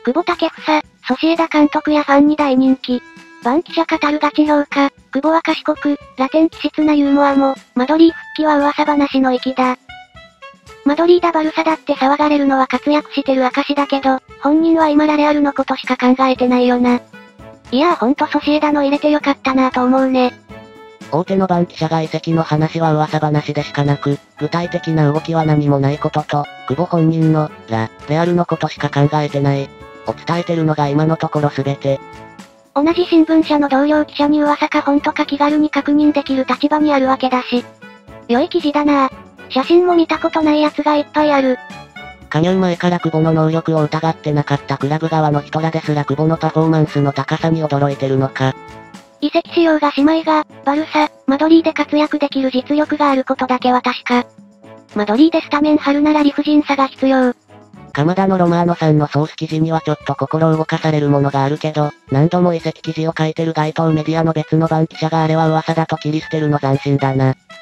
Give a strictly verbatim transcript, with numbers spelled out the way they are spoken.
久保建英、ソシエダ監督やファンに大人気。バンキシャ語るガチ評価、久保は賢く、ラテン気質なユーモアも、マドリー復帰は噂話の域だ。マドリーダバルサだって騒がれるのは活躍してる証だけど、本人は今ラレアルのことしか考えてないよな。いやーほんとソシエダの入れてよかったなぁと思うね。 大手のバンキシャが移籍の話は噂話でしかなく、具体的な動きは何もないことと、久保本人の、ラ、レアルのことしか考えてない、を伝えてるのが今のところ全て。 同じ新聞社の同僚記者に噂か本当か気軽に確認できる立場にあるわけだし。良い記事だなぁ。写真も見たことないやつがいっぱいある。 加入前から久保の能力を疑ってなかったクラブ側の人らですら久保のパフォーマンスの高さに驚いてるのか。 移籍しようが姉妹が、バルサ、マドリーで活躍できる実力があることだけは確か。マドリーでスタメン張るなら理不尽さが必要。 鎌田のロマーノさんのソース記事にはちょっと心を動かされるものがあるけど、何度も移籍記事を書いてる該当メディアの別のバン記者があれは噂だと切り捨てるの斬新だな。